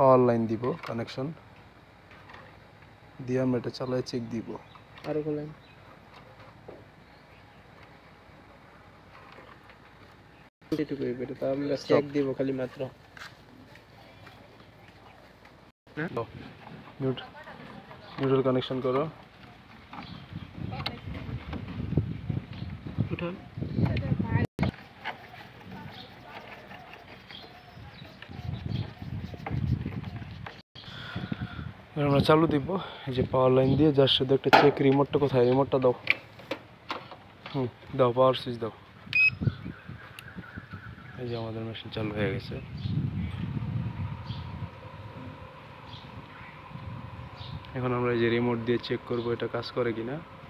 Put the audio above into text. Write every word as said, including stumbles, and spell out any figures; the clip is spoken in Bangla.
পাওয়ার লাইন দিব কানেকশন দিয়ে আমরা এটা চালায় চেক দিব। আরো খোলেন। এটুকু এটা তো আমরা চেক দিব খালি মাত্র। নিউট্রাল কানেকশন করো। উঠান। আমরা চালু দিব এই যে পাওয়ার লাইন দিয়ে, যার সাথে একটা চেক রিমোটটা কোথায়, রিমোটটা দাও। হুম দাও, পাওয়ার সুইচ দাও। এই যে আমাদের মেশিন চালু হয়ে গেছে। এখন আমরা এই যে রিমোট দিয়ে চেক করব এটা কাজ করে কিনা।